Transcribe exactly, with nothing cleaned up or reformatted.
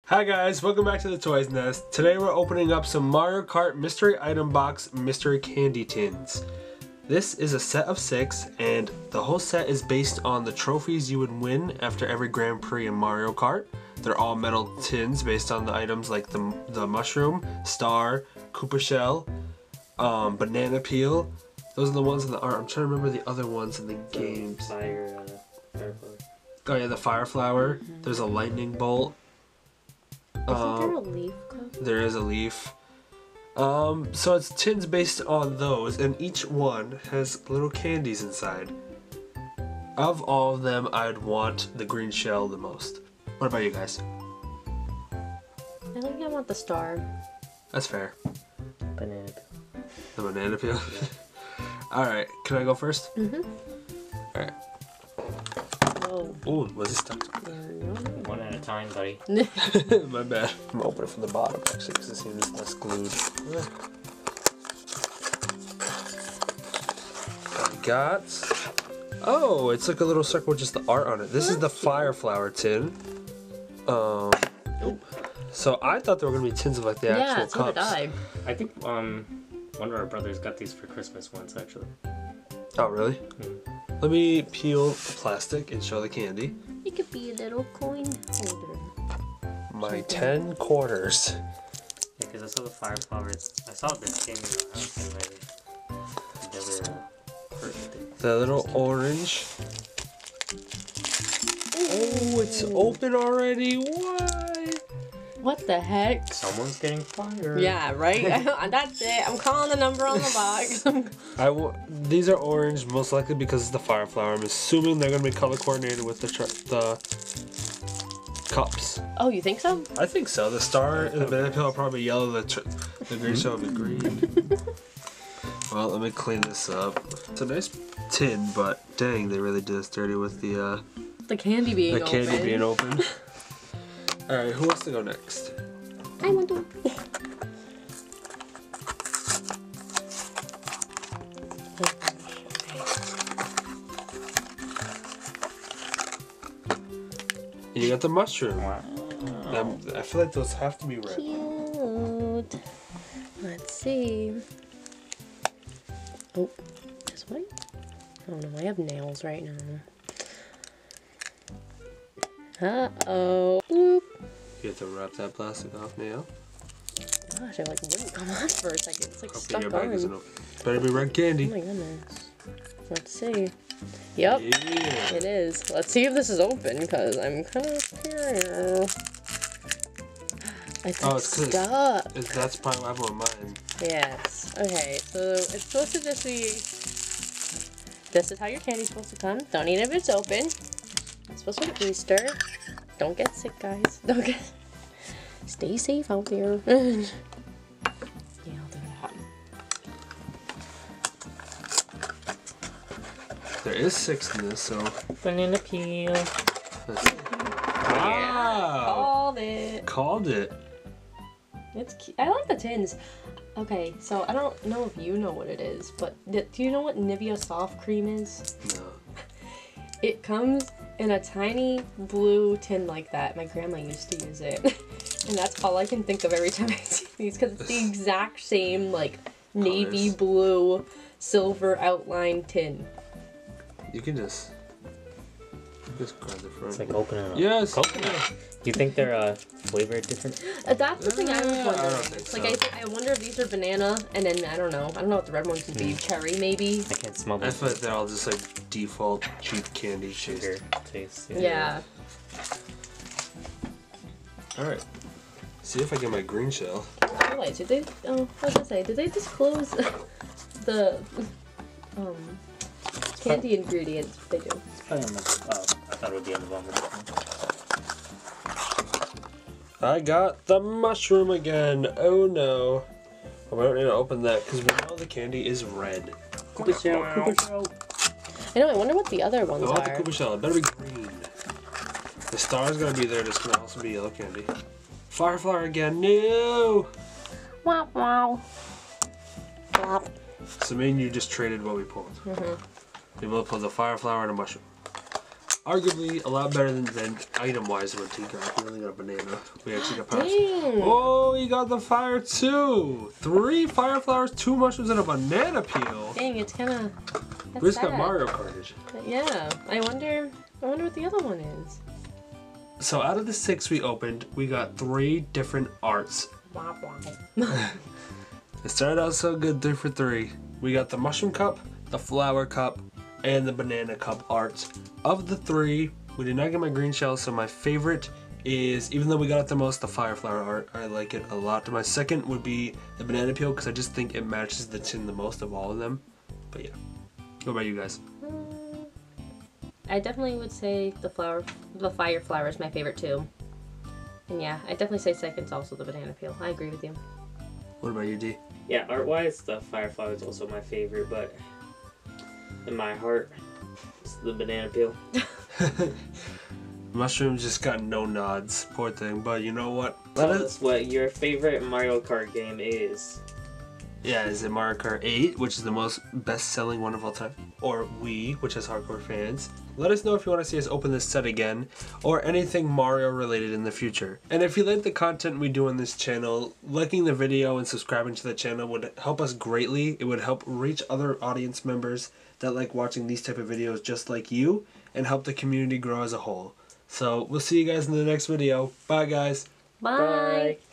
Hi guys, welcome back to the Toys Nest. Today we're opening up some Mario Kart Mystery Item Box Mystery Candy Tins. This is a set of six, and the whole set is based on the trophies you would win after every Grand Prix in Mario Kart. They're all metal tins based on the items like the, the mushroom, star, Koopa shell, um, banana peel. Those are the ones in the art. I'm trying to remember the other ones in the games. Fire, uh, fire flower. Oh yeah, the fire flower. Mm-hmm. There's a lightning bolt. Isn't Um, there a leaf cup? There is a leaf. Um, so it's tins based on those, and each one has little candies inside. Of all of them, I'd want the green shell the most. What about you guys? I think I want the star. That's fair. Banana peel. The banana peel. Alright, can I go first? Mm-hmm. Alright. Oh. Ooh, was it stuck? One at a time, buddy. My bad. I'm gonna open it from the bottom actually because it seems less glued. I got. Oh, it's like a little circle with just the art on it. This is the fire flower tin. Um. So I thought there were gonna be tins of like the Yeah, actual so did cups. I. I think um one of our brothers got these for Christmas once, actually. Oh really? Mm. Let me peel the plastic and show the candy. It could be a little coin holder. My ten quarters. Yeah, because I saw the fire flowers. I saw this came in the house and I never uh, purchased it. The little orange. Oh, it's open already. Why? What the heck? Someone's getting fired. Yeah, right? That's it. I'm calling the number on the box. I w these are orange, most likely because it's the fire flower. I'm assuming they're gonna be color coordinated with the tr the cups. Oh, you think so? I think so. The star and the banana peel are probably yellow. The tr the green shell will be green. Well, let me clean this up. It's a nice tin, but dang, they really did us dirty with the uh, The candy being the open. candy being open. All right, who wants to go next? I want to. You got the mushroom. Wow. Um, I feel like those have to be red. Cute. Let's see. Oh, this way? Oh no, I have nails right now. Uh-oh. Boop. You have to wrap that plastic off now. Gosh, I like wouldn't come on for a second. It's like Hopefully stuck your bag on. isn't open. Better be red Oh candy. my goodness. Let's see. Yep, Yeah. it is. Let's see if this is open, because I'm kind of curious. It's Oh, like it's 'cause stuck. Is that's probably what I have on mine. Yes. Okay, so it's supposed to just be... This is how your candy's supposed to come. Don't eat it if it's open. It's supposed to be Easter. Don't get sick, guys. Don't get... Stay safe out there. Yeah, I'll do that. There is six in this, so. Banana peel. Let's see. Wow! Called it. Called it. It's cute. I like the tins. Okay, so I don't know if you know what it is, but do you know what Nivea soft cream is? No. It comes in a tiny blue tin like that. My grandma used to use it. And that's all I can think of every time I see these, because it's the exact same, like, navy Colors. blue, silver outline tin. You can just. Just grab the front. It's like opening up. Yes! Coconut. Do you think they're uh, flavored different? Uh, That's the thing I was Uh, I wondering. don't think like, so. I, th I wonder if these are banana, and then, I don't know. I don't know what the red ones would be. Cherry, maybe? I can't smell I the feel like they're all just like default cheap candy sugar taste. taste. Yeah. Alright. See if I get my green shell. Oh, wait, did they, oh, I was gonna say, did they disclose the, um, candy ingredients? They do. Probably on the, oh, I thought it would be on the bottom. I got the mushroom again. Oh no. Well, we don't need to open that because we know the candy is red. Koopa shell, Koopa shell. I know, I wonder what the other I ones want the are. Koopa shell. It better be green. The star's gonna be there. It's gonna also be yellow candy. Fire flower again. No. Wow, wow. Plop. So me and you just traded what we pulled. Mm-hmm. We both pulled the fire flower and a mushroom. arguably a lot better than, than item-wise what he got. He only got a banana. We actually got powers. Dang. Oh, he got the fire too. Three fire flowers, two mushrooms, and a banana peel. Dang, it's kind of. We just got Mario Kartage. Yeah, I wonder. I wonder what the other one is. So out of the six we opened, we got three different arts. Wow, wow. It started out so good, three for three. We got the mushroom cup, the flower cup, and the banana cup arts. Of the three, we did not get my green shell, so my favorite is, even though we got it the most, the fire flower art. I like it a lot. My second would be the banana peel, because I just think it matches the tin the most of all of them. But yeah. What about you guys? I definitely would say the flower, the fire flower is my favorite too. And yeah, I definitely say second's also the banana peel. I agree with you. What about you, D? Yeah, art-wise, the fire flower is also my favorite, but in my heart, it's the banana peel. Mushrooms just got no nods, poor thing. But you know what? Tell us what your favorite Mario Kart game is. Yeah, is it Mario Kart eight, which is the most best-selling one of all time? Or Wii, which has hardcore fans? Let us know if you want to see us open this set again, or anything Mario related in the future. And if you like the content we do on this channel, liking the video and subscribing to the channel would help us greatly. It would help reach other audience members that like watching these type of videos just like you, and help the community grow as a whole. So we'll see you guys in the next video. Bye guys. Bye. Bye.